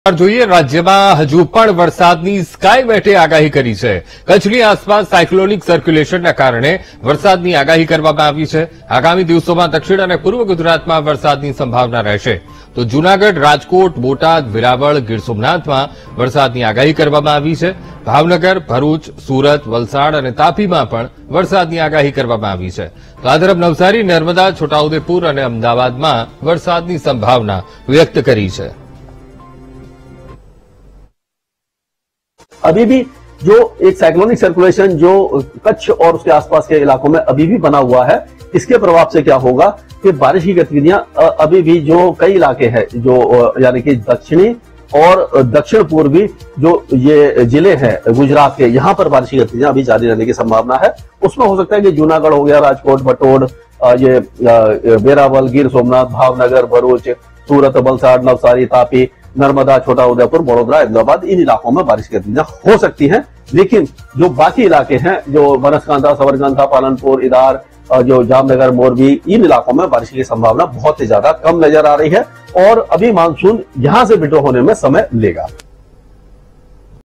જોઈએ રાજ્યમાં હજુ પણ વરસાદની સ્કાય મેટે આગાહી કરી છે। કચ્છની આસપાસ સાયક્લોનિક સર્ક્યુલેશનના કારણે વરસાદની આગાહી કરવામાં આવી છે। આગામી દિવસોમાં દક્ષિણ અને પૂર્વ ગુજરાતમાં વરસાદની સંભાવના રહેશે। તો જૂનાગઢ, રાજકોટ, બોટાદ, વેરાવળ, ગીર સોમનાથમાં વરસાદની આગાહી કરવામાં આવી છે। ભાવનગર, ભરૂચ, સુરત, વલસાડ અને તાપીમાં પણ વરસાદની આગાહી કરવામાં આવી છે। તો આ તરફ નવસારી, નર્મદા, છોટાઉદેપુર અને અમદાવાદમાં વરસાદની સંભાવના વ્યક્ત કરી છે। अभी भी जो एक साइक्लोनिक सर्कुलेशन जो कच्छ और उसके आसपास के इलाकों में अभी भी बना हुआ है, इसके प्रभाव से क्या होगा कि बारिश की गतिविधियां अभी भी जो कई इलाके हैं जो यानी कि दक्षिणी और दक्षिण पूर्वी जो ये जिले हैं गुजरात के, यहाँ पर बारिश की गतिविधियां अभी जारी रहने की संभावना है। उसमें हो सकता है कि जूनागढ़ हो गया, राजकोट, बटोड़, ये वेरावल, गिर सोमनाथ, भावनगर, भरूच, सूरत, वलसाड, नवसारी, तापी, नर्मदा, छोटाउदेपुर, बड़ोदरा, अहमदाबाद, इन इलाकों में बारिश की गतिविधियां हो सकती हैं। लेकिन जो बाकी इलाके हैं जो बनसकांठा, साबरकांठा, पालनपुर, इदार, जो जामनगर, मोरबी, इन इलाकों में बारिश की संभावना बहुत ही ज्यादा कम नजर आ रही है और अभी मानसून यहां से विड्रॉ होने में समय लेगा।